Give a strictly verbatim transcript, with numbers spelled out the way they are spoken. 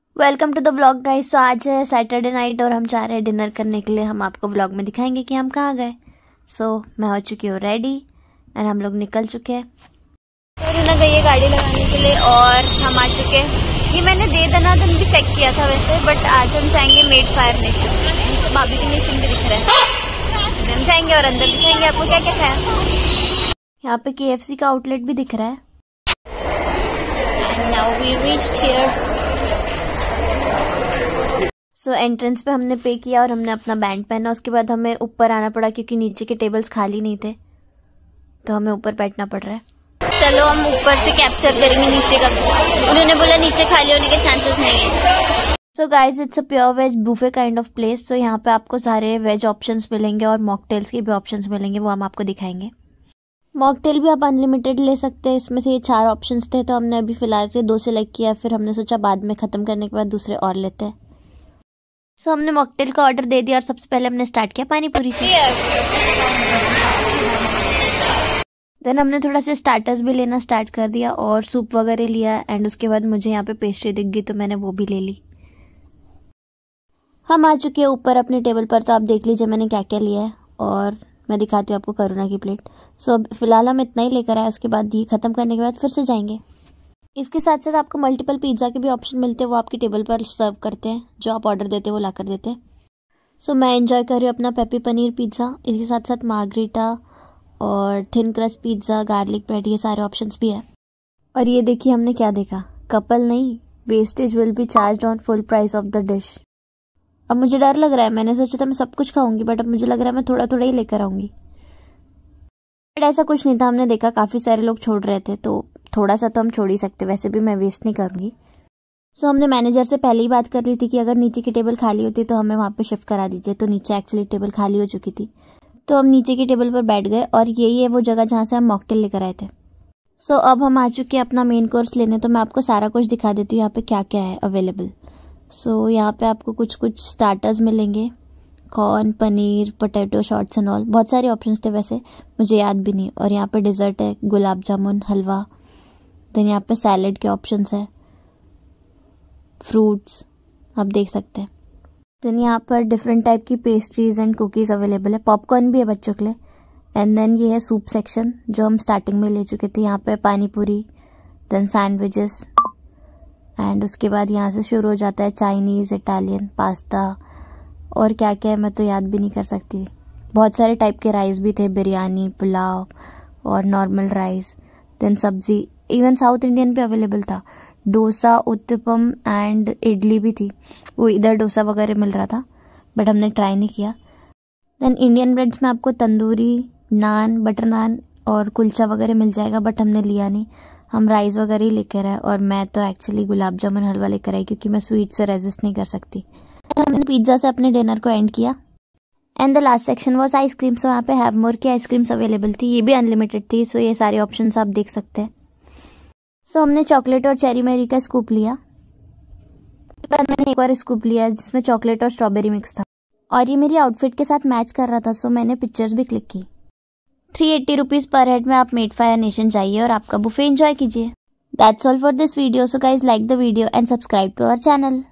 Welcome to the blog guys. So आज है Saturday night और हम चाह रहे हैं डिनर करने के लिए। हम आपको ब्लॉग में दिखाएंगे कि हम कहाँ गए। सो so, मैं हो चुकी हूँ रेडी एंड हम लोग निकल चुके हैं। तो रूना गई है गाड़ी लगाने के लिए और हम आ चुके हैं। ये मैंने दे दनादन भी चेक किया था वैसे, बट आज हम जाएंगे मेड फायर नेशन। नीचे भाभी की नेशन भी दिख रहा है। हम जाएंगे और अंदर दिखाएंगे आपको क्या क्या खाया। यहाँ पे के एफ सी का आउटलेट भी दिख रहा है। And now we reached here. So so, entrance पे हमने पे किया और हमने अपना बैंड पहना। उसके बाद हमें ऊपर आना पड़ा क्योंकि नीचे के टेबल्स खाली नहीं थे, तो हमें ऊपर बैठना पड़ रहा है। चलो हम ऊपर से कैप्चर करेंगे नीचे का। उन्होंने बोला नीचे खाली होने के चांसेस नहीं है। So guys, it's a pure veg buffet kind of place. तो यहाँ पे आपको सारे वेज ऑप्शंस मिलेंगे और मॉकटेल्स के भी ऑप्शंस मिलेंगे, वो हम आपको दिखाएंगे। मॉकटेल भी आप अनलिमिटेड ले सकते हैं। इसमें से ये चार ऑप्शंस थे, तो हमने अभी फिलहाल के दो सेलेक्ट किया, फिर हमने सोचा बाद में खत्म करने के बाद दूसरे और लेते हैं। सो so, हमने मॉकटेल का ऑर्डर दे दिया और सबसे पहले हमने स्टार्ट किया पानी पूरी से। देन हमने थोड़ा सा स्टार्टर्स भी लेना स्टार्ट कर दिया और सूप वगैरह लिया। एंड उसके बाद मुझे यहाँ पे पेस्ट्री दिख गई तो मैंने वो भी ले ली। हम आ चुके हैं ऊपर अपने टेबल पर, तो आप देख लीजिए मैंने क्या क्या लिया है और मैं दिखाती हूँ आपको करुणा की प्लेट। सो so, फिलहाल हम इतना ही लेकर आए। उसके बाद ये खत्म करने के बाद फिर से जाएंगे। इसके साथ साथ आपको मल्टीपल पिज्ज़ा के भी ऑप्शन मिलते हैं, वो आपकी टेबल पर सर्व करते हैं। जो आप ऑर्डर देते हैं वो ला कर देते हैं। सो so, मैं एंजॉय कर रही हूँ अपना पेपी पनीर पिज़्ज़ा। इसके साथ साथ मार्गरीटा और thin crust pizza, garlic bread, ये सारे ऑप्शंस भी है। और ये देखिए हमने क्या देखा, कपल नहीं, wastage will be charge on full price of the dish. अब मुझे डर लग रहा है। मैंने सोचा था मैं सब कुछ खाऊंगी, बट अब मुझे लग रहा है मैं थोड़ा थोड़ा ही लेकर आऊंगी। बट ऐसा कुछ नहीं था। हमने देखा काफ़ी सारे लोग छोड़ रहे थे, तो थोड़ा सा तो हम छोड़ ही सकते। वैसे भी मैं वेस्ट नहीं करूंगी। सो so, हमने मैनेजर से पहले ही बात कर ली थी कि अगर नीचे की टेबल खाली होती तो हमें वहाँ पे शिफ्ट करा दीजिए। तो नीचे एक्चुअली टेबल खाली हो चुकी थी, तो हम नीचे की टेबल पर बैठ गए और यही है वो जगह जहाँ से हम मॉकटेल लेकर आए थे। सो so, अब हम आ चुके हैं अपना मेन कोर्स लेने। तो मैं आपको सारा कुछ दिखा देती हूँ यहाँ पे क्या क्या है अवेलेबल। सो so, यहाँ पे आपको कुछ कुछ स्टार्टर्स मिलेंगे, corn, paneer, potato shots and all. बहुत सारे ऑप्शंस थे, वैसे मुझे याद भी नहीं। और यहाँ पे डिज़र्ट है, गुलाब जामुन, हलवा। देन यहाँ पे सैलड के ऑप्शंस है, फ्रूट्स आप देख सकते हैं। देन यहाँ पर डिफरेंट टाइप की पेस्ट्रीज एंड कुकीज़ अवेलेबल है। पॉपकॉर्न भी है बच्चों के लिए। एंड देन ये है सूप सेक्शन जो हम स्टार्टिंग में ले चुके थे। यहाँ पे पानी पूरी, देन सैंडविचेस, एंड उसके बाद यहाँ से शुरू हो जाता है चाइनीज़, इटालियन, पास्ता और क्या क्या है मैं तो याद भी नहीं कर सकती। बहुत सारे टाइप के राइस भी थे, बिरयानी, पुलाव और नॉर्मल राइस। देन सब्जी, इवन साउथ इंडियन भी अवेलेबल था। डोसा, उत्तपम एंड इडली भी थी। वो इधर डोसा वगैरह मिल रहा था, बट हमने ट्राई नहीं किया। देन इंडियन ब्रेड्स में आपको तंदूरी, नान, बटर नान और कुलचा वगैरह मिल जाएगा, बट हमने लिया नहीं। हम राइस वगैरह ही लेकर आए और मैं तो एक्चुअली गुलाब जामुन हलवा लेकर आई क्योंकि मैं स्वीट से रेजिस्ट नहीं कर सकती। हमने पिज्ज़ा से अपने डिनर को एंड किया। And the last section was ice cream. So यहाँ पे हैव मोर की आइसक्रीम्स अवेलेबल थी, ये भी अनलिमिटेड थी। सो so, ये सारे ऑप्शंस आप देख सकते हैं। सो so, हमने चॉकलेट और चेरी मेरी का स्कूप लिया। उसके बाद मैंने एक और स्कूप लिया जिसमें चॉकलेट और स्ट्रॉबेरी मिक्स था और ये मेरी आउटफिट के साथ मैच कर रहा था। सो so, मैंने पिक्चर्स भी क्लिक की। Three eighty rupees per head में आप मेड फायर नेशन जाइए और आपका बुफे एंजॉय कीजिए। That's all for this video. So guys like the video and subscribe to our channel.